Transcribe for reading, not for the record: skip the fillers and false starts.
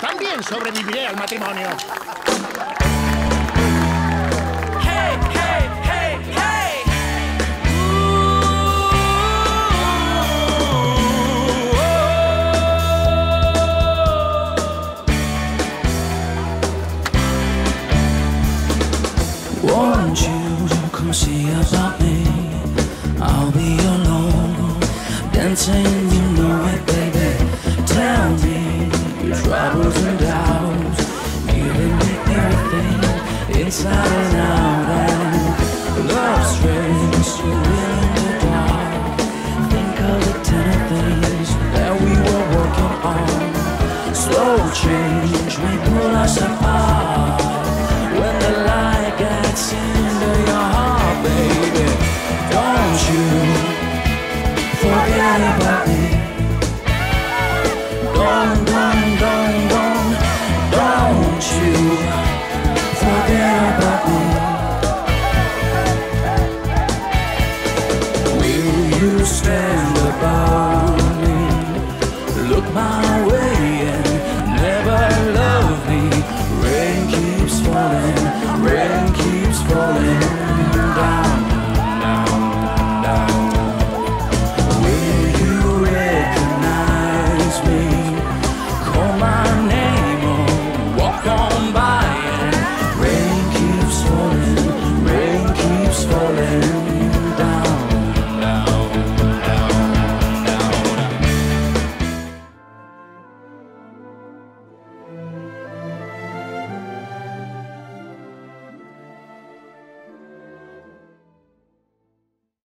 También sobreviviré al matrimonio. Hey, hey, hey, hey. Won't you come see about me? I'll be alone, dancing, you know it, baby. Tell me your troubles and doubts, giving me everything inside and out. And love strings you in the dark. Think of the tender things that we were working on. Slow change may pull us apart. When the light gets into your heart, baby, don't you forget about me. Don't you forget about me. Will you stand above me? Look my